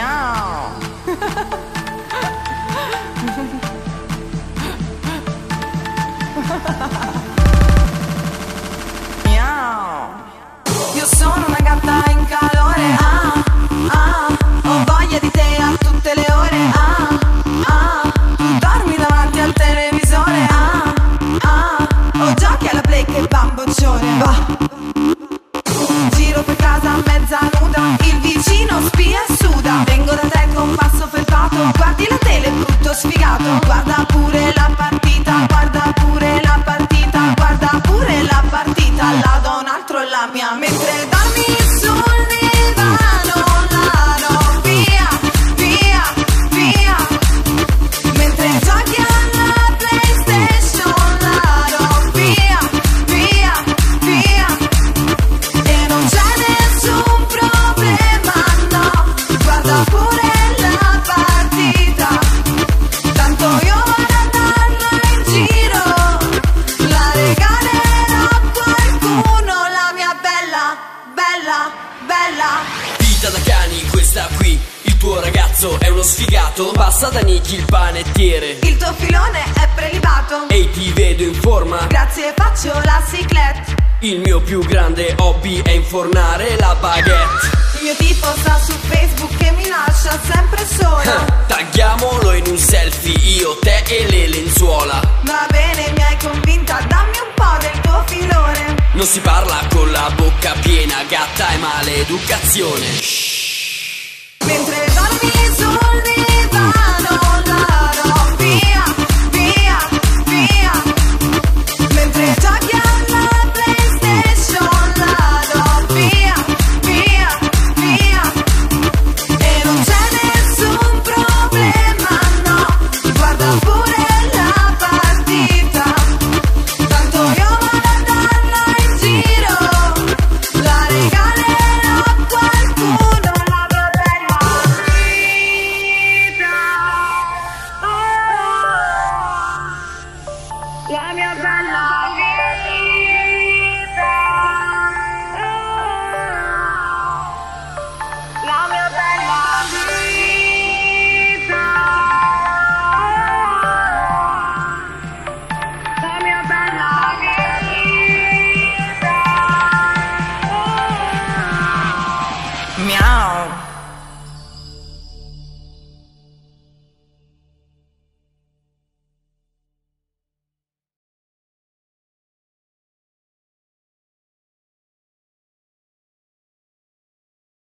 Miau. Miau. Io sono una gatta in calore, ho voglia di te a tutte le ore, tu dormi davanti al televisore, ho giochi alla play che bamboccione, va. Giro per casa mezza nuda, il vicino spia e suda, vengo da te con passo felpato, guardi la tele brutto sfigato, guarda pure la partita, guarda pure la partita, guarda pure la partita, la do un altro è la mia, mentre dormi sul divano, la do via, via, via, mentre giochi alla PlayStation, la do via, via, via, e non c'è nessun problema, no, guarda pure la partita, tanto io vado a darla in giro, la regalerò a qualcuno, la mia bella, bella, bella. Vita da cani questa qui, il tuo ragazzo è uno sfigato, passa da Nicky il panettiere, Il tuo filone è prelibato, ehi ti vedo in forma, grazie faccio la ciclette. il mio più grande hobby è infornare la baguette. Il mio tipo sta su Facebook e mi lascia sempre sola. Tagliamolo in un selfie, io, te e le lenzuola. Va bene, mi hai convinta, dammi un po' del tuo filone. Non si parla con la bocca piena, gatta è maleducazione. Mentre dormi